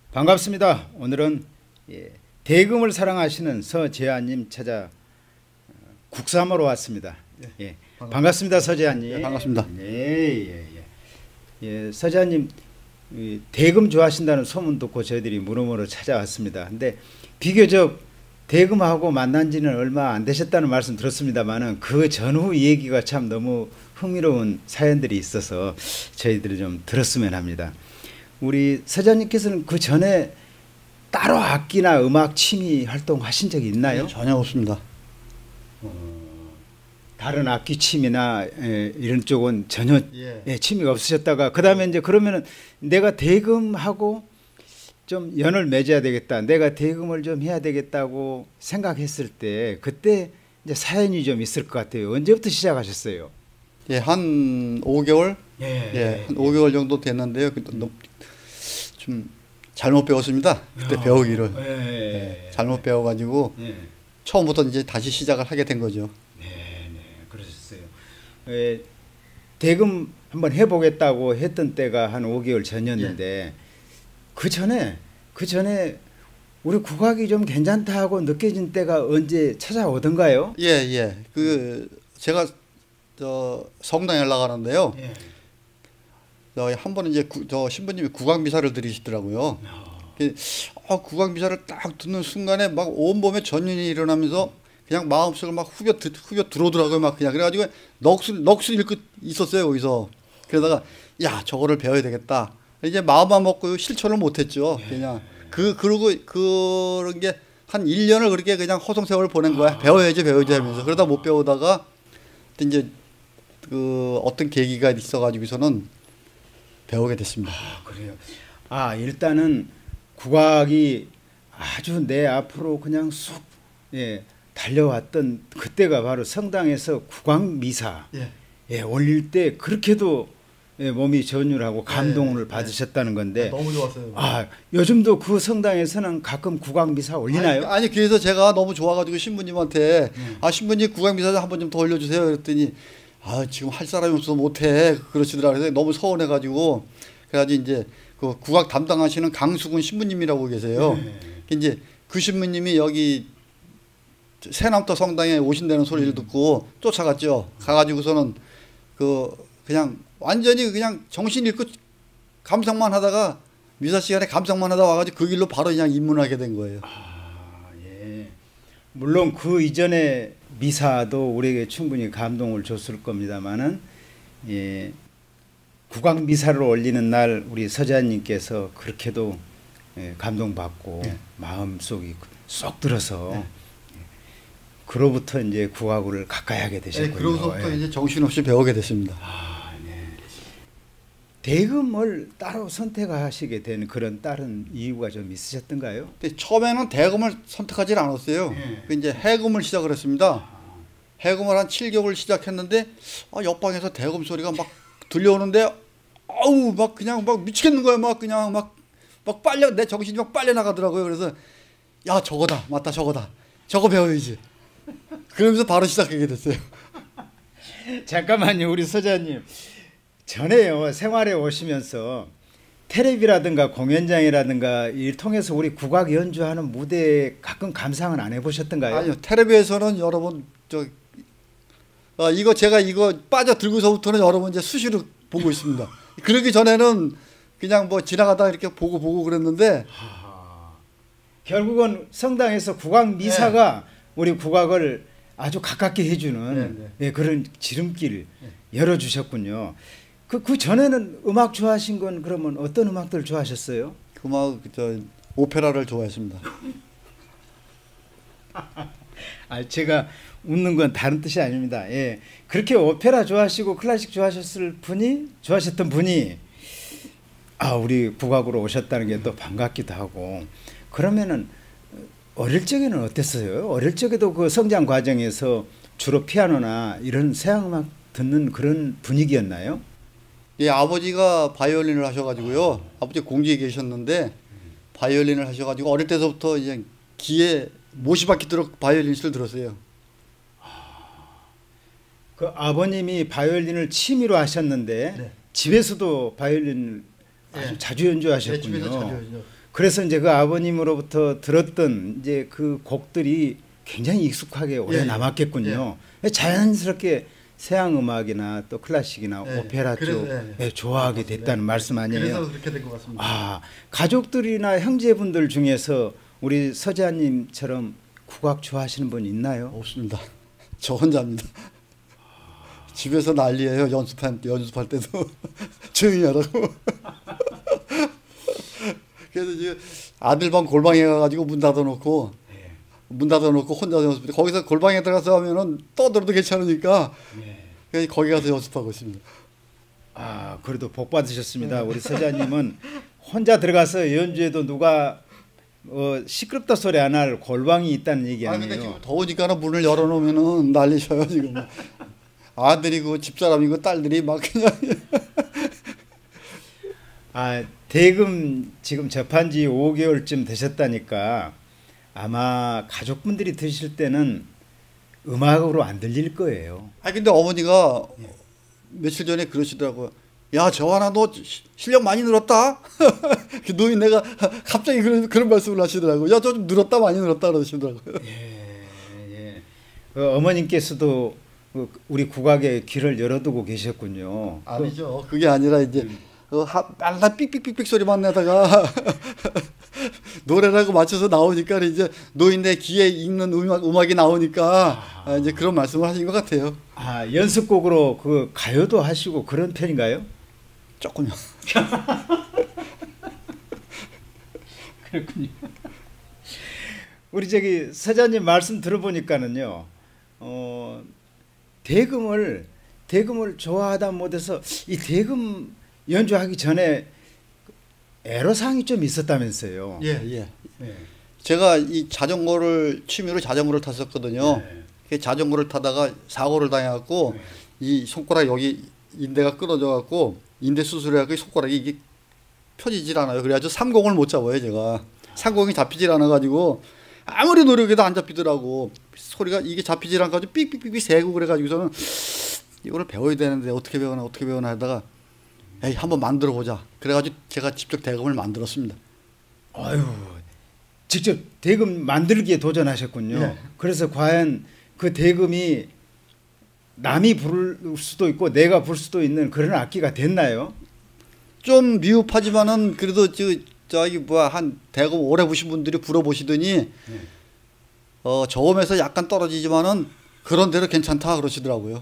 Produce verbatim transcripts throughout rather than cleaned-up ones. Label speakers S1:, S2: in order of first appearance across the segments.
S1: 반갑습니다. 오늘은 예, 대금을 사랑하시는 서재환님 찾아 국삼하러 왔습니다. 예, 예, 반갑습니다. 반갑습니다, 서재환님.
S2: 예, 반갑습니다.
S1: 네, 예, 예. 예, 서재환님 대금 좋아하신다는 소문 듣고 저희들이 물어보러 찾아왔습니다. 근데 비교적 대금하고 만난 지는 얼마 안 되셨다는 말씀 들었습니다만은 그 전후 얘기가 참 너무 흥미로운 사연들이 있어서 저희들이 좀 들었으면 합니다. 우리 서재환님께서는 그 전에 따로 악기나 음악 취미 활동하신 적이 있나요?
S2: 네, 전혀 없습니다.
S1: 어, 다른 악기 취미나 에, 이런 쪽은 전혀
S2: 예.
S1: 예, 취미가 없으셨다가 그 다음에 이제 그러면은 내가 대금하고 좀 연을 맺어야 되겠다, 내가 대금을 좀 해야 되겠다고 생각했을 때 그때 이제 사연이 좀 있을 것 같아요. 언제부터 시작하셨어요?
S2: 예, 한 오 개월?
S1: 예,
S2: 예, 한 오 개월 정도 됐는데요. 좀 잘못 배웠습니다. 그때
S1: 야,
S2: 배우기를.
S1: 예,
S2: 예, 잘못 배워가지고
S1: 예.
S2: 처음부터 이제 다시 시작을 하게 된 거죠.
S1: 네, 네, 그러셨어요. 예, 대금 한번 해보겠다고 했던 때가 한 오 개월 전이었는데
S2: 예.
S1: 그 전에 그 전에 우리 국악이 좀 괜찮다 하고 느껴진 때가 언제 찾아오던가요?
S2: 예, 예. 그 제가 저 성당에 올라가는데요.
S1: 예.
S2: 저 한 번은 이제 구, 저 신부님이 국악 미사를 드리시더라고요. 그, 어, 국악 미사를 딱 듣는 순간에 막 온몸에 전율이 일어나면서 그냥 마음속을 막 후벼 후벼 들어오더라고요. 막 그냥 그래가지고 넋을 넋을 잃고 있었어요 거기서. 그러다가 야 저거를 배워야 되겠다. 이제 마음만 먹고 실천을 못했죠. 그냥 그 그러고 그런 게 한 일 년을 그렇게 그냥 허송세월을 보낸 거야. 배워야지 배워야지 하면서 그러다 못 배우다가 이제 그 어떤 계기가 있어가지고서는 배우게 됐습니다.
S1: 아, 그래요. 아, 일단은 국악이 아주 내 앞으로 그냥 쑥 예, 달려왔던 그때가 바로 성당에서 국악 미사
S2: 예.
S1: 예, 올릴 때 그렇게도 예, 몸이 전율하고 감동을
S2: 예,
S1: 받으셨다는 건데
S2: 너무 좋았어요.
S1: 아, 요즘도 그 성당에서는 가끔 국악 미사 올리나요?
S2: 아니, 아니 그래서 제가 너무 좋아가지고 신부님한테
S1: 음.
S2: 아 신부님 국악 미사 한번 좀 더 올려주세요. 그랬더니 아 지금 할 사람이 없어서 못해 그러시더라고요. 그래서 너무 서운해가지고 그래가지고 이제 그 국악 담당하시는 강수근 신부님이라고 계세요.
S1: 네.
S2: 이제 그 신부님이 여기 새남터 성당에 오신다는 소리를 듣고 쫓아갔죠. 가가지고서는 그 그냥 완전히 그냥 정신 잃고 감상만 하다가 미사 시간에 감상만 하다 와가지고 그 길로 바로 그냥 입문하게 된 거예요.
S1: 아, 예. 물론 그 이전에 미사도 우리에게 충분히 감동을 줬을 겁니다만은 예, 국악 미사를 올리는 날 우리 서재환님께서 그렇게도 예, 감동받고
S2: 네.
S1: 마음속이 쏙 들어서
S2: 네.
S1: 예, 그로부터 이제 국악을 가까이 하게 되셨군요.
S2: 네, 그러고서부터
S1: 예.
S2: 이제 정신없이 배우게 됐습니다.
S1: 아, 네. 대금을 따로 선택하시게 된 그런 다른 이유가 좀 있으셨던가요?
S2: 근데 처음에는 대금을 선택하지 않았어요.
S1: 네.
S2: 그 이제 해금을 시작을 했습니다. 해금을 한 칠 개월 시작했는데 아, 옆방에서 대금 소리가 막 들려오는데 아우 막 그냥 막 미치겠는 거예요. 막 그냥 막 막 빨려 내 정신이 막 빨려 나가더라고요. 그래서 야 저거다 맞다 저거다 저거 배워야지. 그러면서 바로 시작하게 됐어요.
S1: 잠깐만요, 우리 서재환님. 전에요 생활에 오시면서 텔레비라든가 공연장이라든가 이 통해서 우리 국악 연주하는 무대 가끔 감상은 안 해보셨던가요?
S2: 아니요 텔레비에서는 여러분 저 아, 이거 제가 이거 빠져 들고서부터는 여러분 이제 수시로 보고 있습니다. 그러기 전에는 그냥 뭐 지나가다 이렇게 보고 보고 그랬는데
S1: 하하. 결국은 성당에서 국악 미사가 네. 우리 국악을 아주 가깝게 해주는
S2: 네, 네.
S1: 네, 그런 지름길 열어주셨군요. 그, 그 전에는 음악 좋아하신 건 그러면 어떤 음악들 좋아하셨어요?
S2: 음악 저 오페라를 좋아했습니다.
S1: 아, 제가 웃는 건 다른 뜻이 아닙니다. 예, 그렇게 오페라 좋아하시고 클래식 좋아하셨을 분이 좋아하셨던 분이 아, 우리 국악으로 오셨다는 게 또 반갑기도 하고. 그러면은 어릴 적에는 어땠어요? 어릴 적에도 그 성장 과정에서 주로 피아노나 이런 서양 음악 듣는 그런 분위기였나요?
S2: 예, 아버지가 바이올린을 하셔가지고요. 아버지 공주에 계셨는데 바이올린을 하셔가지고 어릴 때서부터 이제 귀에 못이 박히도록 바이올린을 들었어요.
S1: 그 아버님이 바이올린을 취미로 하셨는데
S2: 네.
S1: 집에서도 바이올린을 아주
S2: 예.
S1: 자주 연주하셨군요.
S2: 예, 집에서 자주 연주.
S1: 그래서 이제 그 아버님으로부터 들었던 이제 그 곡들이 굉장히 익숙하게 오래
S2: 예, 예.
S1: 남았겠군요. 자연스럽게 서양 음악이나 또 클래식이나
S2: 예,
S1: 오페라
S2: 그래서,
S1: 쪽
S2: 예,
S1: 예, 좋아하게 됐다는
S2: 예.
S1: 말씀 아니에요?
S2: 그래서 그렇게 된 것 같습니다.
S1: 아, 가족들이나 형제분들 중에서 우리 서자님처럼 국악 좋아하시는 분 있나요?
S2: 없습니다. 저 혼자입니다. 집에서 난리예요. 연습할, 연습할 때도 조용히 하라고. 그래서 이제 아들 방 골방에 가가지고 문 닫아놓고
S1: 네.
S2: 문 닫아놓고 혼자 연습해. 거기서 골방에 들어가서 하면은 떠들어도 괜찮으니까
S1: 네.
S2: 거기 가서 연습하고 있습니다.
S1: 아, 그래도 복 받으셨습니다. 우리 서자님은 혼자 들어가서 연주해도 누가 어, 시끄럽다 소리 안 할 골방이 있다는 얘기
S2: 아
S1: 아니에요?
S2: 근데 지금 더우니까는 문을 열어놓으면은 난리셔요 지금. 아들이고 집사람이고 딸들이 막 그냥.
S1: 아, 대금 지금 접한 지 오 개월쯤 되셨다니까 아마 가족분들이 드실 때는 음악으로 안 들릴 거예요.
S2: 아 근데 어머니가 며칠 전에 그러시더라고요. 야, 저하나 너 실력 많이 늘었다. 그 노인 내가 갑자기 그런 그런 말씀을 하시더라고요. 야, 저 좀 늘었다 많이 늘었다 그러시더라고요.
S1: 예, 예. 그 어머님께서도 그 우리 국악에 길을 열어두고 계셨군요.
S2: 아니죠. 그게 아니라 이제 음. 그 맨날 삑삑삑삑 소리만 내다가 노래라고 맞춰서 나오니까 이제 노인네 귀에 익는 음악, 음악이 나오니까 아, 이제 그런 말씀을 하신 것 같아요.
S1: 아, 연습곡으로 그 가요도 하시고 그런 편인가요?
S2: 조금요.
S1: 그렇군요. 우리 저기 서자님 말씀 들어보니까는요, 어, 대금을 대금을 좋아하다 못해서 이 대금 연주하기 전에 애로사항이 좀 있었다면서요.
S2: 예, 예. 예. 제가 이 자전거를 취미로 자전거를 탔었거든요. 네. 자전거를 타다가 사고를 당해갖고 네. 이 손가락 여기 인대가 끊어져갖고 인대 수술해갖고 손가락이 이게 펴지질 않아요. 그래가지고 삼공을 못 잡아요, 제가. 삼공이 잡히질 않아가지고 아무리 노력해도 안 잡히더라고. 소리가 이게 잡히질 않아가지고 삑삑삑삑 새고 그래가지고서는 이거를 배워야 되는데 어떻게 배우나 어떻게 배우나 하다가 에이 한번 만들어 보자. 그래가지고 제가 직접 대금을 만들었습니다.
S1: 아유, 직접 대금 만들기에 도전하셨군요. 네. 그래서 과연 그 대금이 남이 부를 수도 있고 내가 부를 수도 있는 그런 악기가 됐나요?
S2: 좀 미흡하지만은 그래도 저 저기 뭐야 한 대금 오래 부신 분들이 불어보시더니 네. 어 저음에서 약간 떨어지지만은 그런 대로 괜찮다 그러시더라고요.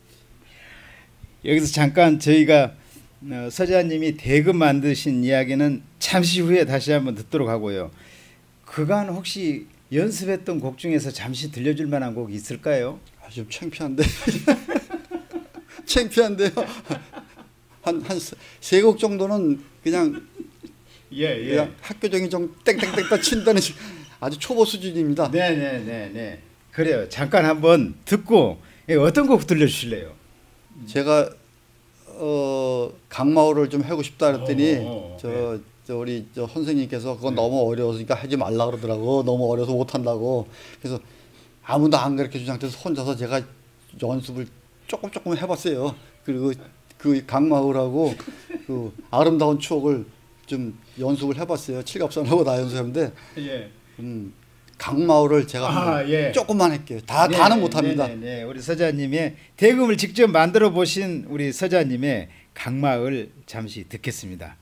S1: 여기서 잠깐 저희가 어, 서자님이 대금 만드신 이야기는 잠시 후에 다시 한번 듣도록 하고요. 그간 혹시 연습했던 곡 중에서 잠시 들려줄 만한 곡이 있을까요?
S2: 아, 좀 창피한데. 창피한데요. 한 한 세 곡 정도는 그냥
S1: 예, 예.
S2: 그냥 학교적인 좀 땡땡땡 친다는 아주 초보 수준입니다.
S1: 네, 네, 네, 네. 그래요. 잠깐 한번 듣고 어떤 곡 들려주실래요?
S2: 제가 어 강마오를 좀 하고 싶다 그랬더니
S1: 오,
S2: 저,
S1: 네.
S2: 저 우리 저 선생님께서 그건
S1: 네.
S2: 너무 어려우니까 하지 말라 그러더라고. 너무 어려서 못 한다고. 그래서 아무도 안 가르쳐 준 상태에서 혼자서 제가 연습을 조금 조금 해봤어요. 그리고 그 강마오라고 그 아름다운 추억을 좀 연습을 해봤어요. 칠갑산하고 나 연습했는데
S1: 예.
S2: 음, 강마오를 제가
S1: 아, 예.
S2: 조금만 할게요. 다
S1: 네,
S2: 다는 못합니다.
S1: 네, 네, 네. 우리 서자님의 대금을 직접 만들어 보신 우리 서자님의 강마을 잠시 듣겠습니다.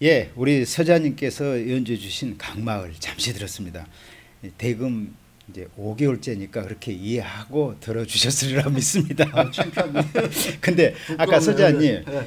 S1: 예, 우리 서자님께서 연주해 주신 강마을 잠시 들었습니다. 대금 이제 오 개월째니까 그렇게 이해하고 들어주셨으리라 믿습니다.
S2: 아, 창피하네.
S1: 근데 아까 서자님
S2: 네.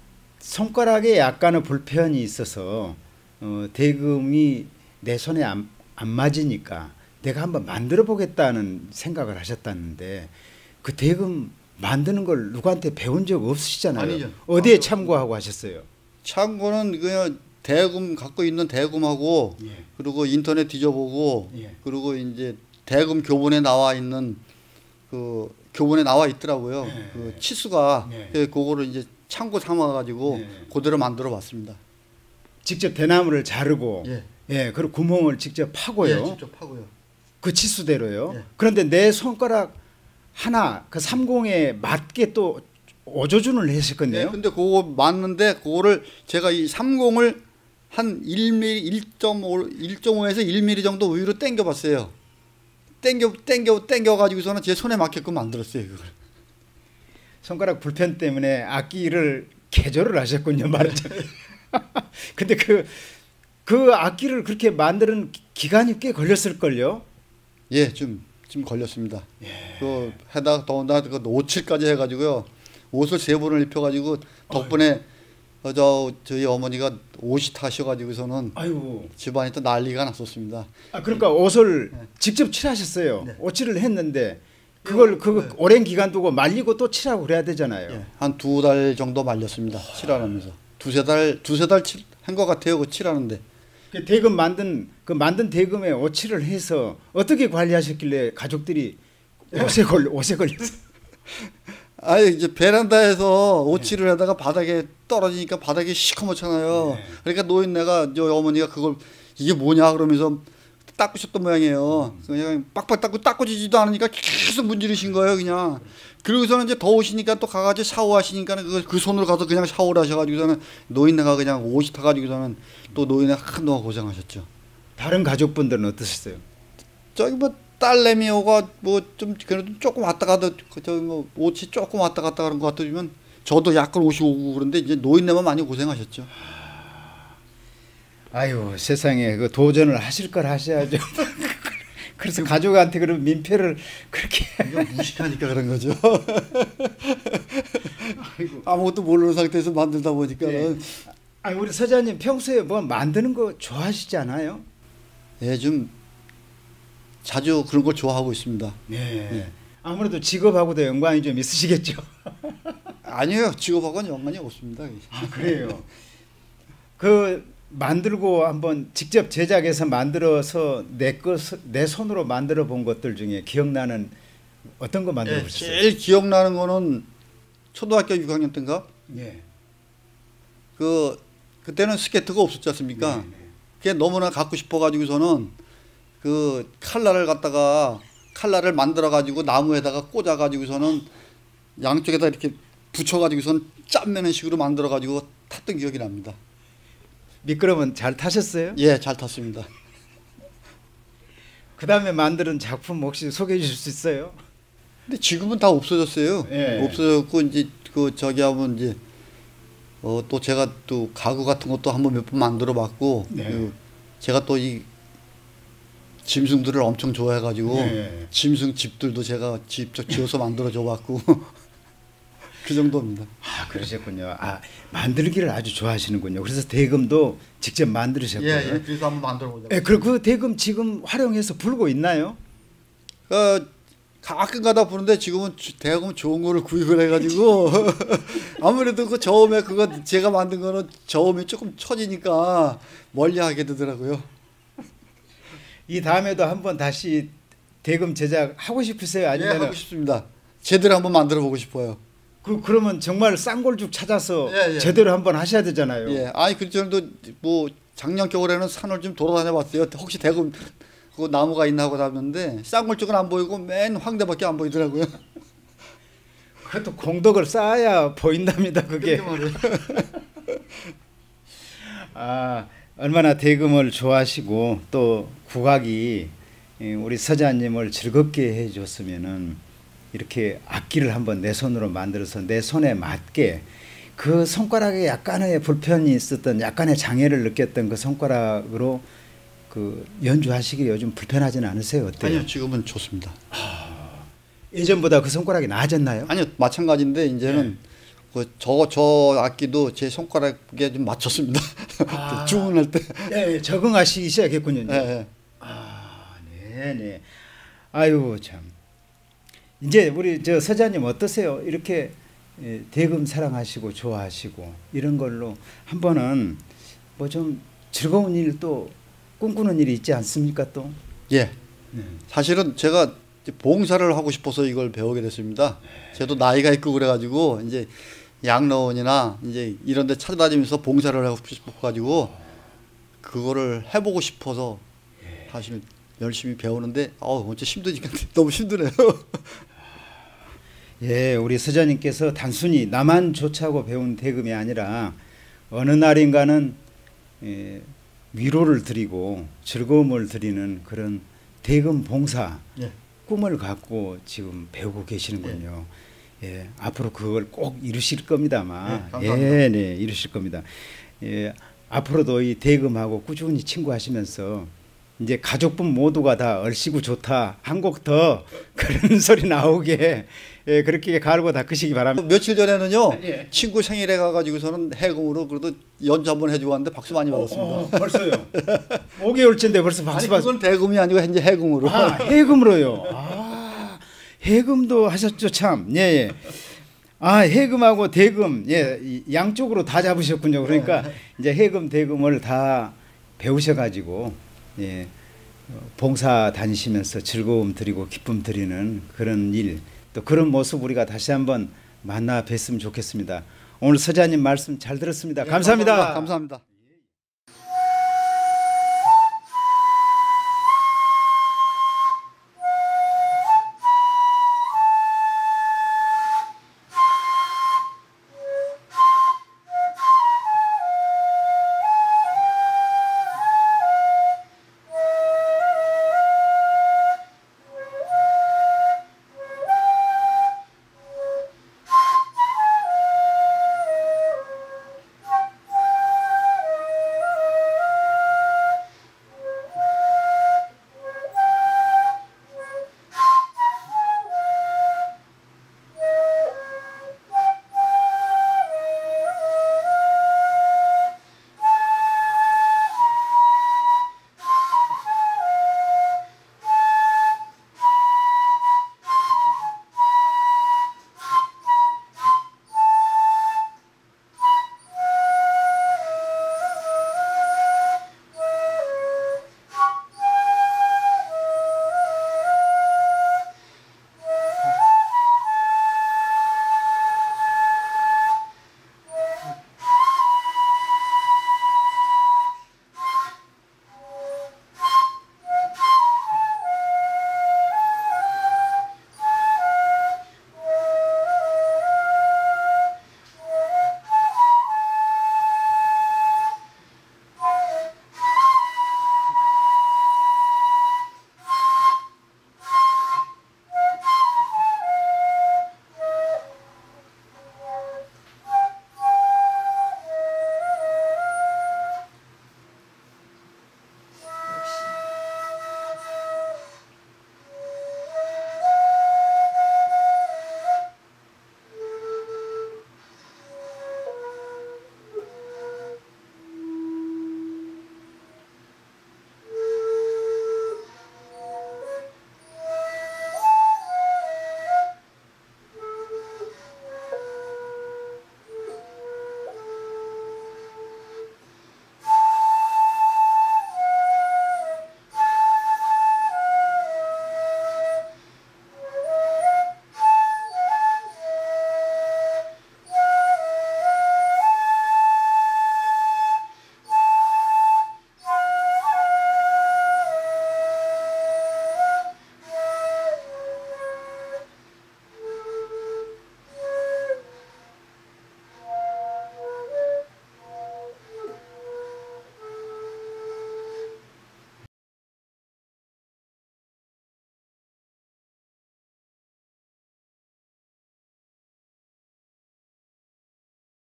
S1: 손가락에 약간의 불편이 있어서 어, 대금이 내 손에 안, 안 맞으니까 내가 한번 만들어 보겠다는 생각을 하셨다는데 그 대금 만드는 걸 누구한테 배운 적 없으시잖아요.
S2: 아니죠.
S1: 어디에
S2: 아,
S1: 참고하고 하셨어요?
S2: 참고는 그냥 대금 갖고 있는 대금하고
S1: 예.
S2: 그리고 인터넷 뒤져보고
S1: 예.
S2: 그리고 이제 대금 교본에 나와 있는 그 교본에 나와 있더라고요.
S1: 예.
S2: 그 치수가
S1: 예.
S2: 그 그거를 이제 참고 삼아 가지고
S1: 예.
S2: 그대로 만들어 봤습니다.
S1: 직접 대나무를 자르고
S2: 예.
S1: 예, 그리고 구멍을 직접 파고요.
S2: 예, 직접 하고요.
S1: 그 치수대로요.
S2: 예.
S1: 그런데 내 손가락 하나 그 삼공에 맞게 또 오조준을 했었거든요.
S2: 네, 근데 그거 맞는데 그거를 제가 이 삼공을 한 일 밀리미터, 일 점 오, 일 점 오에서 일 밀리미터 정도 위로 당겨 봤어요. 당겨 당겨 당겨 가지고서는 제 손에 맞게끔 만들었어요, 그걸.
S1: 손가락 불편 때문에 악기를 개조를 하셨군요, 말하자면. 근데 그, 그 악기를 그렇게 만드는 기간이 꽤 걸렸을걸요?
S2: 예, 좀, 좀 걸렸습니다. 예. 그, 해다가 더군다나 그 오칠까지 해가지고요. 옷을 세 번을 입혀가지고 덕분에 어, 저, 저희 어머니가 옷이 타셔가지고서는
S1: 아이고.
S2: 집안이 또 난리가 났었습니다.
S1: 아, 그러니까 옷을
S2: 네.
S1: 직접 칠하셨어요.
S2: 네.
S1: 오칠을 했는데 그걸 그
S2: 네.
S1: 오랜 기간 두고 말리고 또 칠하고 그래야 되잖아요.
S2: 예, 한 두 달 정도 말렸습니다. 칠하면서. 두세 달, 두세 달 한 것 같아요. 그 칠하는데.
S1: 그 대금 만든 그 만든 대금에 오칠을 해서 어떻게 관리하셨길래 가족들이 옷에 걸 옷에 걸려서
S2: 아니 이제 베란다에서 오칠을 하다가 바닥에 떨어지니까 바닥이 시커멓잖아요.
S1: 네.
S2: 그러니까 노인네가 저 어머니가 그걸 이게 뭐냐 그러면서 닦으셨던 모양이에요. 그냥 빡빡 닦고 닦아지지도 않으니까 계속 문지르신 거예요, 그냥. 그러고서는 이제 더우시니까 또 가가지고 샤워하시니까는 그, 그 손으로 가서 그냥 샤워를 하셔가지고서는 노인네가 그냥 옷이 타가지고서는 또 노인네가 한동안 고생하셨죠.
S1: 다른 가족분들은 어떠셨어요?
S2: 저기 뭐 딸내미호가 뭐 좀 그래도 조금 왔다 갔다 저기 뭐 옷이 조금 왔다 갔다 하는 것 같으면 저도 약간 옷이 오고 그런데 이제 노인네만 많이 고생하셨죠.
S1: 아유 세상에 그 도전을 하실 걸 하셔야죠. 그래서 가족한테 그런 민폐를 그렇게
S2: 무식하니까 그런 거죠. 아무것도 모르는 상태에서 만들다 보니까는.
S1: 네. 아 우리 서자님 평소에 뭐 만드는 거 좋아하시지 않아요?
S2: 예, 좀 자주 그런 걸 좋아하고 있습니다.
S1: 네.
S2: 네.
S1: 아무래도 직업하고도 연관이 좀 있으시겠죠.
S2: 아니에요, 직업하고는 연관이 없습니다.
S1: 아 그래요. 그 만들고 한번 직접 제작해서 만들어서 내 것 내 손으로 만들어 본 것들 중에 기억나는 어떤 거 만들어
S2: 예,
S1: 보셨어요?
S2: 제일 기억나는 거는 초등학교 육 학년 때인가?
S1: 예.
S2: 그 그때는 스케이트가 없었지 않습니까?
S1: 네, 네.
S2: 그게 너무나 갖고 싶어 가지고서는 그 칼날을 갖다가 칼날을 만들어 가지고 나무에다가 꽂아 가지고서는 양쪽에다 이렇게 붙여 가지고선 짬매는 식으로 만들어 가지고 탔던 기억이 납니다.
S1: 미끄러면 잘 타셨어요?
S2: 예, 잘 탔습니다.
S1: 그 다음에 만드는 작품 혹시 소개해 주실 수 있어요?
S2: 근데 지금은 다 없어졌어요.
S1: 예.
S2: 없어졌고 이제 그 저기 하면 이제 어 또 제가 또 가구 같은 것도 한번 몇 번 만들어 봤고
S1: 네.
S2: 그 제가 또 이 짐승들을 엄청 좋아해 가지고
S1: 네.
S2: 짐승 집들도 제가 직접 지어서 만들어 줘 봤고 그 정도입니다.
S1: 아 그러셨군요. 아 만들기를 아주 좋아하시는군요. 그래서 대금도 직접 만드셨고요.
S2: 예, 예. 그래서 한번 만들어 보자.
S1: 예, 그리고 그 대금 지금 활용해서 불고 있나요?
S2: 어, 가끔 가다 보는데 지금은 대금 좋은 거를 구입을 해가지고 아무래도 그 저음에 그거 제가 만든 거는 저음이 조금 처지니까 멀리하게 되더라고요.
S1: 이 다음에도 한번 다시 대금 제작 하고 싶으세요?
S2: 예,
S1: 아니면
S2: 하고 싶습니다. 제대로 한번 만들어 보고 싶어요.
S1: 그 그러면 정말 쌍골죽 찾아서
S2: 예, 예.
S1: 제대로 한번 하셔야 되잖아요.
S2: 예, 아니 그 정도 뭐 작년 겨울에는 산을 좀 돌아다녀 봤어요. 혹시 대금 그 나무가 있나 하고 다녔는데 쌍골 쪽은 안 보이고 맨 황대밖에 안 보이더라고요.
S1: 그것도 공덕을 쌓아야 보인답니다. 그게. 아 얼마나 대금을 좋아하시고 또 국악이 우리 서자님을 즐겁게 해줬으면은 이렇게 악기를 한번 내 손으로 만들어서 내 손에 맞게 그 손가락에 약간의 불편이 있었던 약간의 장애를 느꼈던 그 손가락으로 그 연주하시기 요즘 불편하지는 않으세요? 어때요?
S2: 아니요, 지금은 좋습니다.
S1: 예전보다 그 손가락이 나아졌나요?
S2: 아니요, 마찬가지인데 이제는 그 저 저 악기도 제 손가락에 좀 맞췄습니다.
S1: 아.
S2: 주문할 때.
S1: 네, 적응하시기 시작했군요. 이제.
S2: 네, 네.
S1: 아, 네, 네. 아유 참. 이제 우리 저 서자님 어떠세요? 이렇게 예, 대금 사랑하시고 좋아하시고 이런 걸로 한 번은 뭐 좀 즐거운 일 또 꿈꾸는 일이 있지 않습니까 또?
S2: 예.
S1: 네.
S2: 사실은 제가 이제 봉사를 하고 싶어서 이걸 배우게 됐습니다. 저도 나이가 있고 그래가지고 이제 양로원이나 이제 이런 데 찾아다니면서 봉사를 하고 싶어가지고 그거를 해보고 싶어서 사실 열심히 배우는데 어우 어째 힘드니까 너무 힘드네요.
S1: 예, 우리 서자님께서 단순히 나만 좋자고 배운 대금이 아니라 어느 날인가는 예, 위로를 드리고 즐거움을 드리는 그런 대금 봉사
S2: 예.
S1: 꿈을 갖고 지금 배우고 계시는군요. 예, 앞으로 그걸 꼭 이루실 겁니다만,
S2: 네, 감사합니다.
S1: 예, 네, 이루실 겁니다. 예, 앞으로도 이 대금하고 꾸준히 친구하시면서 이제 가족분 모두가 다 얼씨구 좋다 한 곡 더 그런 소리 나오게 예, 그렇게 갈고 닦으시기 바랍니다.
S2: 며칠 전에는요
S1: 예.
S2: 친구 생일에 가가지고서는 해금으로 그래도 연주 한번 해주고 왔는데 박수 많이 받았습니다.
S1: 어, 벌써요. 오 개월째인데 벌써 박수
S2: 아니
S1: 받.
S2: 그건 대금이 아니고 이제 해금으로.
S1: 아, 해금으로요. 아, 해금도 하셨죠 참. 예, 예. 아, 해금하고 대금, 예, 이 양쪽으로 다 잡으셨군요. 그러니까 이제 해금, 대금을 다 배우셔가지고, 예, 어, 봉사 다니시면서 즐거움 드리고 기쁨 드리는 그런 일, 또 그런 모습 우리가 다시 한번 만나 뵀으면 좋겠습니다. 오늘 서자님 말씀 잘 들었습니다.
S2: 예,
S1: 감사합니다.
S2: 감사합니다. 감사합니다.